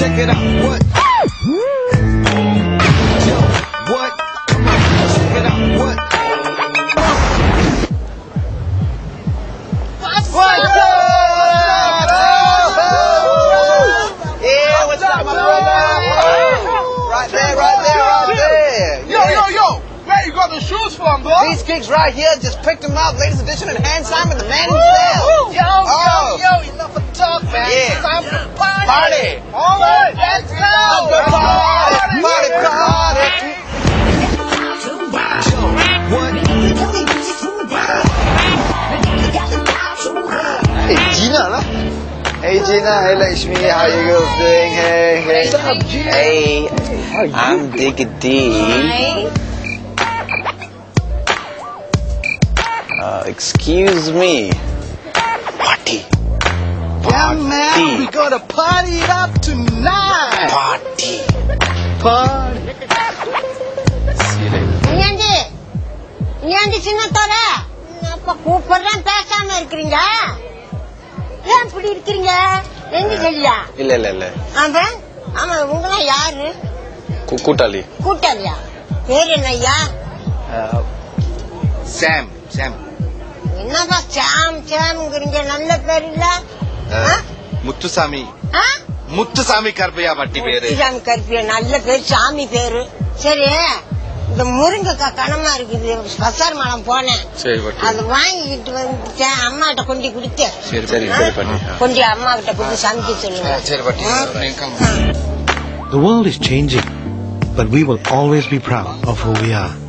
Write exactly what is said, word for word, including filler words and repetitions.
check it out. What? Yo, what? Come on, check it out. What? What's up? Yeah, what's up, my brother? Right there, right there, right there. Yo, yo, yo! Where you got the shoes from, bro? These kicks right here, just picked them up, latest edition, and hand signed with the man himself. Yo, Oh. yo, yo, enough of talk, man. Yeah. It's time to party. Party. All right, let's go. Party, party, party. What? Hey, Gina, lah. Hey, Gina. Hey, Lakshmi. How you girls doing? Hey, hey. What's up, Gina? Hey, I'm Diggity. Uh, excuse me. Party. Yeah, man, we gonna party it up tonight. Party. Party. See you later. நீயாண்டி நீயாண்டி சின்னத்தோர அப்ப கூப்பிடுறேன் பேசாம இருக்கிறீங்க ஏன் இப்படி இருக்கிறீங்க எங்க சொல்லியா இல்ல இல்ல இல்ல அவன் ஆமா உங்களா யாரு கூ- கூட்டாளி கூட்டாளியா பேரு என்னய்யா Sam, Sam. என்னப்பா சாம் சாம்ங்கிறீங்க நல்ல பேர் இல்ல முத்துசாமி ஆ? முத்துசாமி கருப்பையா வட்டி பேரு சாமி கருப்பியா நல்ல பேர் சாமி பேரு சரி இந்த முருங்கைக்காய் கனமா இருக்குது பசார் மரம் போனேன் சரி பாட்டி அது வாங்கிக்கிட்டு வந்துட்டேன் அம்மாட்ட கொண்டு கொடுத்தேன் சரி சரி சரி பாட்டி கொண்டு அம்மா கிட்ட கொண்டு சமைக்க சொல்லுங்க சரி பாட்டி The world is changing, but we will always be proud of who we are.